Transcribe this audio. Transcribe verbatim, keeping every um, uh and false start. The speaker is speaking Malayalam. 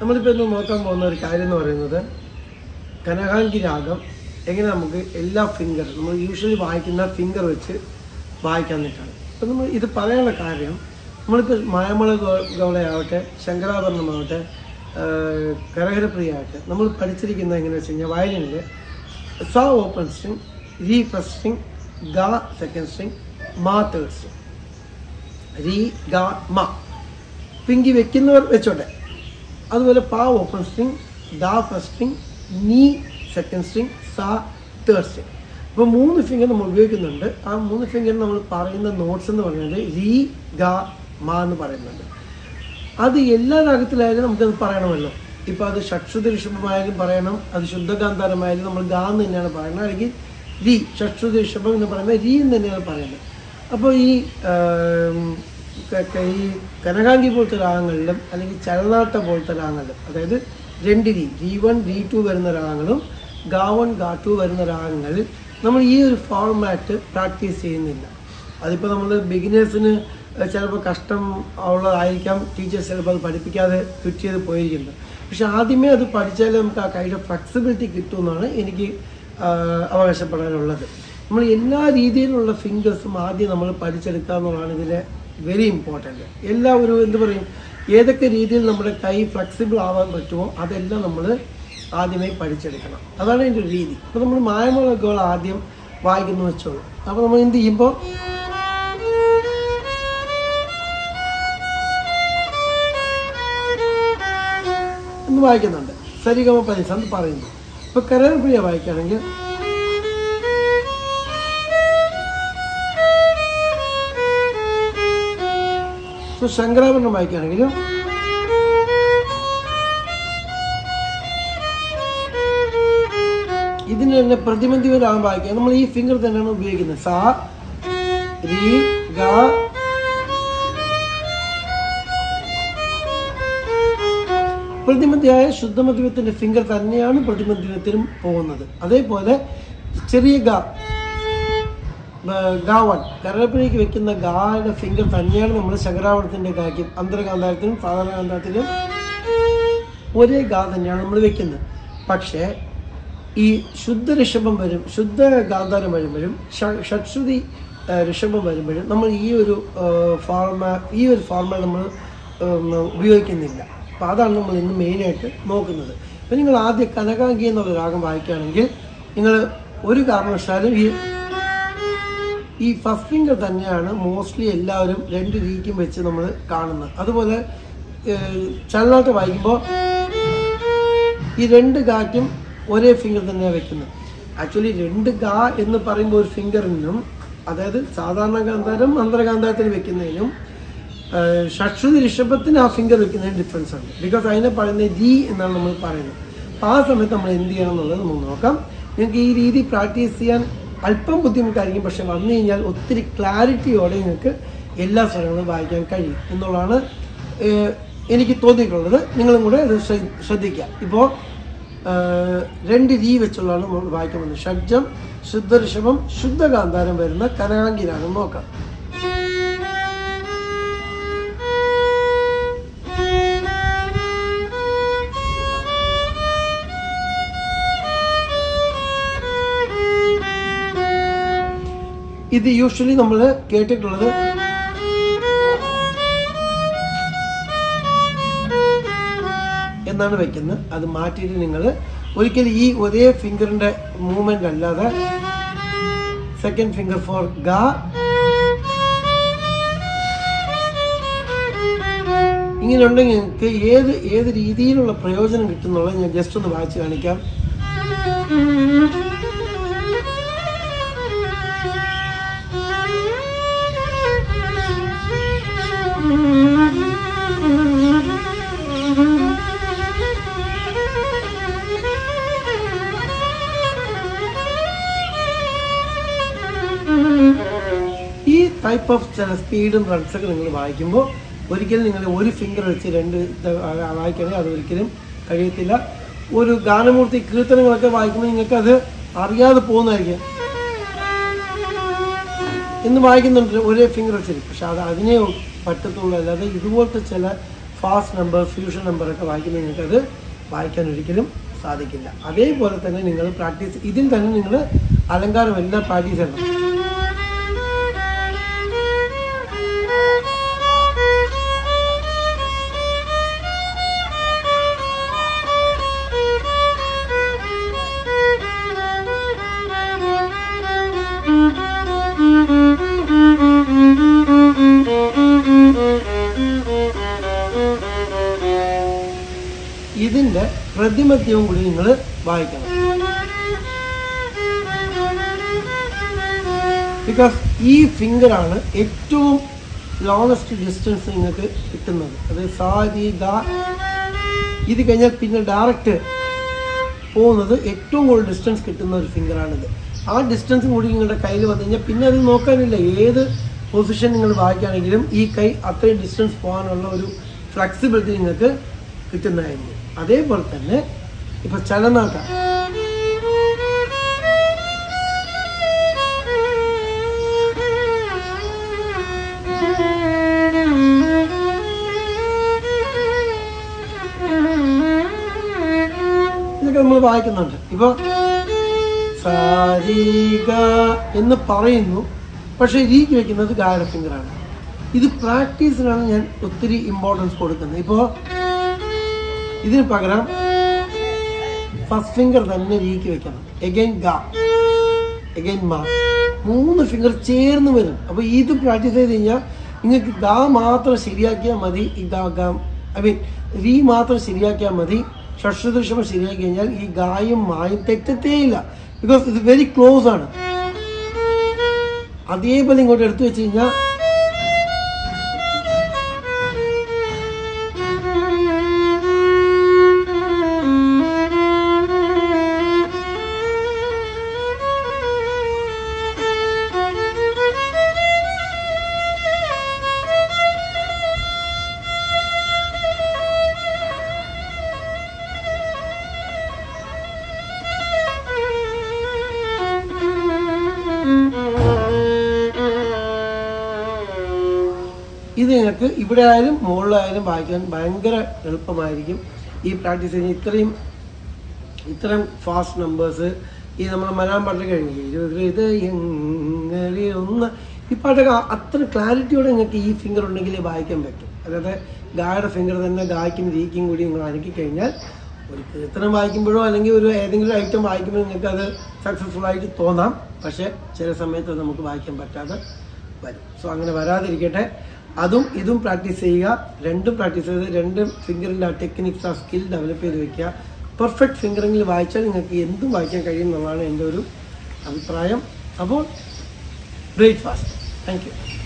നമ്മളിപ്പോൾ ഇന്ന് നോക്കാൻ പോകുന്ന ഒരു കാര്യം എന്ന് പറയുന്നത് കനകാംഗി രാഗം എങ്ങനെ നമുക്ക് എല്ലാ ഫിംഗർ നമ്മൾ യൂഷ്വലി വായിക്കുന്ന ഫിംഗർ വെച്ച് വായിക്കാൻ വേണ്ടിയിട്ടാണ്. അപ്പം നമ്മൾ ഇത് പറയാനുള്ള കാര്യം നമ്മളിപ്പോൾ മായമള ഗൗളയാവട്ടെ, ശങ്കരാഭരണമാവട്ടെ, കരഹരപ്രിയ ആവട്ടെ, നമ്മൾ പഠിച്ചിരിക്കുന്നത് എങ്ങനെയാണെന്ന് വെച്ച് കഴിഞ്ഞാൽ വയലിനിൽ സ ഓപ്പൺ സ്ട്രിങ്, രീ ഫസ്റ്റ് സ്ട്രിങ്, ഗ സെക്കൻഡ് സ്ട്രിങ്, മാ തേർഡ് സ്ട്രിങ്, രീ ഗ മ പിങ്കി വെക്കുന്നവർ വെച്ചോട്ടെ. അതുപോലെ പാ ഓപ്പൺ സ്ട്രിങ്, ദ ഫസ്റ്റ് സ്ട്രിങ്, നീ സെക്കൻഡ് സ്ട്രിങ്, സ തേർഡ് സ്ട്രിങ്. അപ്പോൾ മൂന്ന് ഫിംഗർ നമ്മൾ ഉപയോഗിക്കുന്നുണ്ട്. ആ മൂന്ന് ഫിംഗർ നമ്മൾ പറയുന്ന നോട്ട്സ് എന്ന് പറയുന്നത് രീ ഗ മ എന്ന് പറയുന്നുണ്ട്. അത് എല്ലാ രാഗത്തിലായാലും നമുക്കത് പറയണമല്ലോ. ഇപ്പോൾ അത് ഷഡ്ശ്രുതി ഋഷഭമായാലും പറയണം, അത് ശുദ്ധഗാന്ധാരമായാലും നമ്മൾ ഗാ എന്ന് തന്നെയാണ് പറയുന്നത്, അല്ലെങ്കിൽ രീ ഷഡ്ശ്രുതി ഋഷഭം എന്ന് പറയുന്നത് രീ എന്ന് തന്നെയാണ് പറയുന്നത്. അപ്പോൾ ഈ ഈ കനകാംഗി പോലത്തെ രാഗങ്ങളിലും അല്ലെങ്കിൽ ചലനാട്ട പോലത്തെ രാഗങ്ങളിലും, അതായത് രണ്ട് രീ രീ വൺ രീ ടു വരുന്ന രാഗങ്ങളും ഗാ വൺ ഗാ ടു വരുന്ന രാഗങ്ങളിൽ നമ്മൾ ഈ ഒരു ഫോർമാറ്റ് പ്രാക്ടീസ് ചെയ്യുന്നില്ല. അതിപ്പോൾ നമ്മൾ ബിഗിനേഴ്സിന് ചിലപ്പോൾ കഷ്ടം ഉള്ളതായിരിക്കാം, ടീച്ചേഴ്സ് ചിലപ്പോൾ അത് പഠിപ്പിക്കാതെ ക്വിറ്റ് ചെയ്ത് പോയിരിക്കുന്നത്. പക്ഷെ ആദ്യമേ അത് പഠിച്ചാലേ നമുക്ക് ആ കൈയുടെ ഫ്ലെക്സിബിലിറ്റി കിട്ടുമെന്നാണ് എനിക്ക് അവകാശപ്പെടാനുള്ളത്. നമ്മൾ എല്ലാ രീതിയിലുള്ള ഫിംഗേഴ്സും ആദ്യം നമ്മൾ പഠിച്ചെടുക്കുക എന്നുള്ളതാണ് ഇതിലെ വെരി ഇമ്പോർട്ടൻറ്റ്. എല്ലാ ഒരു എന്ത് പറയും, ഏതൊക്കെ രീതിയിൽ നമ്മുടെ കൈ ഫ്ലെക്സിബിൾ ആവാൻ പറ്റുമോ അതെല്ലാം നമ്മൾ ആദ്യമേ പഠിച്ചെടുക്കണം. അതാണ് എൻ്റെ ഒരു രീതി. അപ്പോൾ നമ്മൾ മായമളകൾ ആദ്യം വായിക്കുന്നു വെച്ചോളൂ. അപ്പോൾ നമ്മൾ എന്ത് ചെയ്യുമ്പോൾ എന്ന് വായിക്കുന്നുണ്ട്, സരിഗമ പനിസ എന്ന് പറയുന്നു. ഇപ്പോൾ കരഹരപ്രിയ വായിക്കുകയാണെങ്കിൽ ഇപ്പോൾ ശങ്കരാഭരണം വായിക്കുകയാണെങ്കിലും ഇതിന് തന്നെ പ്രതിബന്ധിത രാഗം വായിക്കുക. നമ്മൾ ഈ ഫിംഗർ തന്നെയാണ് ഉപയോഗിക്കുന്നത്. സ രീ ഗ പ്രതിബന്ധിയായ ശുദ്ധമധ്യമത്തിൻ്റെ ഫിംഗർ തന്നെയാണ് പ്രതിബന്ധിതത്തിനും പോകുന്നത്. അതേപോലെ ചെറിയ ഗ ഗാ വൺ കരഹരപ്രിയയ്ക്ക് വെക്കുന്ന ഗായുടെ ഫിംഗർ തന്നെയാണ് നമ്മൾ ശങ്കരാഭരണത്തിൻ്റെ ഗായ്ക്കും അന്തരഗാന്ധാരത്തിനും സാധാരണ ഗാന്ധാരത്തിനും ഒരേ ഗാ തന്നെയാണ് നമ്മൾ വെക്കുന്നത്. പക്ഷേ ഈ ശുദ്ധ ഋഷഭം വരും, ശുദ്ധ ഗാന്ധാരം വരുമ്പോഴും ഷഡ്ശ്രുതി ഋഷഭം വരുമ്പോഴും നമ്മൾ ഈ ഒരു ഫോർമാ ഈ ഒരു ഫോർമാറ്റ് നമ്മൾ ഉപയോഗിക്കുന്നില്ല. അപ്പോൾ അതാണ് നമ്മൾ ഇന്ന് മെയിനായിട്ട് നോക്കുന്നത്. ഇപ്പം നിങ്ങൾ ആദ്യം കനകാംഗി എന്നുള്ള രാഗം വായിക്കുകയാണെങ്കിൽ നിങ്ങൾ ഒരു കാരണവശാലും ഈ ഈ ഫസ്റ്റ് ഫിംഗർ തന്നെയാണ് മോസ്റ്റ്ലി എല്ലാവരും രണ്ട് രീതിക്കും വെച്ച് നമ്മൾ കാണുന്നത്. അതുപോലെ ചലനാട്ടം വായിക്കുമ്പോൾ ഈ രണ്ട് ഗാറ്റും ഒരേ ഫിംഗർ തന്നെയാണ് വെക്കുന്നത്. ആക്ച്വലി രണ്ട് ഗാ എന്ന് പറയുമ്പോൾ ഒരു ഫിംഗറിനും, അതായത് സാധാരണ ഗാന്ധാരം അന്തരഗാന്ധാരത്തിന് വെക്കുന്നതിനും ഷഡ്ശ്രുതി ഋഷഭത്തിന് ആ ഫിംഗർ വെക്കുന്നതിന് ഡിഫറൻസ് ഉണ്ട്. ബിക്കോസ് അതിനെ പറയുന്നത് രീ എന്നാണ് നമ്മൾ പറയുന്നത്. അപ്പോൾ ആ സമയത്ത് നമ്മൾ എന്ത് ചെയ്യണം എന്നുള്ളത് നമുക്ക് നോക്കാം. നിങ്ങൾക്ക് ഈ രീതി പ്രാക്ടീസ് ചെയ്യാൻ അല്പം ബുദ്ധിമുട്ടായിരിക്കും, പക്ഷെ വന്നു കഴിഞ്ഞാൽ ഒത്തിരി ക്ലാരിറ്റിയോടെ നിങ്ങൾക്ക് എല്ലാ സ്വരങ്ങളും വായിക്കാൻ കഴിയും എന്നുള്ളതാണ് എനിക്ക് തോന്നിയിട്ടുള്ളത്. നിങ്ങളും കൂടെ അത് ശ്രദ്ധിക്കുക. ഇപ്പോൾ രണ്ട് രീ വെച്ചുള്ളതാണ് നമ്മൾ വായിക്കാൻ പോകുന്നത്. ഷഡ്ജം, ശുദ്ധ ഋഷഭം, ശുദ്ധഗാന്ധാരം വരുന്ന കനകാംഗി രാഗം നോക്കാം. ഇത് യൂഷ്വലി നമ്മൾ കേട്ടിട്ടുള്ളത് എന്നാണ് വെക്കുന്നത്. അത് മാറ്റിയിട്ട് നിങ്ങൾ ഒരിക്കലും ഈ ഒരേ ഫിംഗറിന്റെ മൂവ്മെന്റ് അല്ലാതെ സെക്കൻഡ് ഫിംഗർ ഫോർ ഗ, ഇങ്ങനെ ഉണ്ടെങ്കിൽ നിങ്ങൾക്ക് ഏത് ഏത് രീതിയിലുള്ള പ്രയോജനം കിട്ടുന്നുള്ളത് ഞാൻ ജസ്റ്റ് ഒന്ന് വായിച്ച് കാണിക്കാം. ഈ ടൈപ്പ് ഓഫ് ചില സ്പീഡും റൺസൊക്കെ നിങ്ങൾ വായിക്കുമ്പോൾ ഒരിക്കലും നിങ്ങൾ ഒരു ഫിംഗർ വെച്ച് രണ്ട് വായിക്കണമെങ്കിൽ അത് ഒരിക്കലും കഴിയത്തില്ല. ഒരു ഗാനമൂർത്തി കീർത്തനങ്ങളൊക്കെ വായിക്കുമ്പോൾ നിങ്ങൾക്ക് അത് അറിയാതെ പോകുന്നതായിരിക്കും. ഇന്ന് വായിക്കുന്നുണ്ട് ഒരേ ഫിംഗർ വെച്ചിരിക്കും, പക്ഷെ അത് അതിനെ പറ്റത്തുള്ളൂ. അല്ലാതെ ഇതുപോലത്തെ ചില ഫാസ്റ്റ് നമ്പർ, ഫ്യൂഷൻ നമ്പറൊക്കെ വായിക്കുമ്പോൾ നിങ്ങൾക്കത് വായിക്കാൻ ഒരിക്കലും സാധിക്കില്ല. അതേപോലെ തന്നെ നിങ്ങൾ പ്രാക്ടീസ് ഇതിൽ തന്നെ നിങ്ങൾ അലങ്കാരം എല്ലാം പ്രാക്ടീസ് ചെയ്യണം. ഇതിൻ്റെ പ്രതിമത്യവും കൂടി നിങ്ങൾ വായിക്കണം. ബിക്കോസ് ഈ ഫിംഗറാണ് ഏറ്റവും ലോങ്ങസ്റ്റ് ഡിസ്റ്റൻസ് നിങ്ങൾക്ക് കിട്ടുന്നത്. അത് സാ രി ഗ ഇത് കഴിഞ്ഞാൽ പിന്നെ ഡയറക്റ്റ് പോകുന്നത് ഏറ്റവും കൂടുതൽ ഡിസ്റ്റൻസ് കിട്ടുന്ന ഒരു ഫിംഗറാണിത്. ആ ഡിസ്റ്റൻസും കൂടി നിങ്ങളുടെ കയ്യിൽ വന്നു കഴിഞ്ഞാൽ പിന്നെ അത് നോക്കാനില്ല. ഏത് പൊസിഷൻ നിങ്ങൾ വായിക്കുകയാണെങ്കിലും ഈ കൈ അത്രയും ഡിസ്റ്റൻസ് പോകാനുള്ള ഒരു ഫ്ലെക്സിബിലിറ്റി നിങ്ങൾക്ക് കിട്ടുന്നതായിരിക്കും. അതേപോലെ തന്നെ ഇപ്പൊ ചലനാട്ട ഇതൊക്കെ നമ്മൾ വായിക്കുന്നുണ്ട്. ഇപ്പൊ സാരിഗ എന്ന് പറയുന്നു, പക്ഷെ രീക്ക് വെക്കുന്നത് ഗായുടെ ഫിംഗറാണ്. ഇത് പ്രാക്ടീസിനാണ് ഞാൻ ഒത്തിരി ഇമ്പോർട്ടൻസ് കൊടുക്കുന്നത്. ഇപ്പോൾ ഇതിന് പകരം ഫസ്റ്റ് ഫിംഗർ തന്നെ രീക്ക് വെക്കണം. എഗൈൻ ഗ, എഗൈൻ മ, മൂന്ന് ഫിംഗർ ചേർന്ന് വരും. അപ്പോൾ ഇത് പ്രാക്ടീസ് ചെയ്ത് കഴിഞ്ഞാൽ നിങ്ങൾക്ക് ഗ മാത്രം ശരിയാക്കിയാൽ മതി. ഈ ഗ ഗ ഐ മീൻ രീ മാത്രം ശരിയാക്കിയാൽ മതി. ഷഷ്ഠദൃശ്യം ശരിയാക്കി കഴിഞ്ഞാൽ ഈ ഗായും മായും തെറ്റത്തേയില്ല. ബിക്കോസ് ഇത് വെരി ക്ലോസ് ആണ്. അതേപോലെ ഇങ്ങോട്ട് എടുത്തു വെച്ച് കഴിഞ്ഞാൽ ഇത് നിങ്ങൾക്ക് ഇവിടെ ആയാലും മുകളിലായാലും വായിക്കാൻ ഭയങ്കര എളുപ്പമായിരിക്കും. ഈ പ്രാക്ടീസ് കഴിഞ്ഞാൽ ഇത്രയും ഇത്രയും ഫാസ്റ്റ് നമ്പേഴ്സ് ഈ നമ്മൾ മലയാളം പാട്ടിൽ കഴിഞ്ഞില്ലേ, ഇരുപത് ഇത് എങ്ങനെ ഒന്ന് ഈ പാട്ടൊക്കെ അത്ര ക്ലാരിറ്റിയോടെ നിങ്ങൾക്ക് ഈ ഫിംഗർ ഉണ്ടെങ്കിലേ വായിക്കാൻ പറ്റും. അതായത് ഗായുടെ ഫിംഗർ തന്നെ ഗായ്ക്കും രീക്കും കൂടി നിങ്ങൾ അനക്കി കഴിഞ്ഞാൽ ഒരു കീർത്തനം വായിക്കുമ്പോഴോ അല്ലെങ്കിൽ ഒരു ഏതെങ്കിലും ഐറ്റം വായിക്കുമ്പോൾ നിങ്ങൾക്ക് അത് സക്സസ്ഫുൾ ആയിട്ട് തോന്നാം. പക്ഷേ ചില സമയത്ത് അത് നമുക്ക് വായിക്കാൻ പറ്റാതെ വരും. സോ അങ്ങനെ വരാതിരിക്കട്ടെ. അതും ഇതും പ്രാക്ടീസ് ചെയ്യുക. രണ്ടും പ്രാക്ടീസ് ചെയ്ത് രണ്ട് ഫിംഗറിൻ്റെ ആ ടെക്നിക്സ് ആ സ്കിൽ ഡെവലപ്പ് ചെയ്ത് വെക്കുക. പെർഫെക്റ്റ് ഫിംഗറിങ്ങിൽ വായിച്ചാൽ നിങ്ങൾക്ക് എന്തും വായിക്കാൻ കഴിയും എന്നുള്ളതാണ് എൻ്റെ ഒരു അഭിപ്രായം. അപ്പോൾ ബ്രേക്ക്ഫാസ്റ്റ്. Thank you.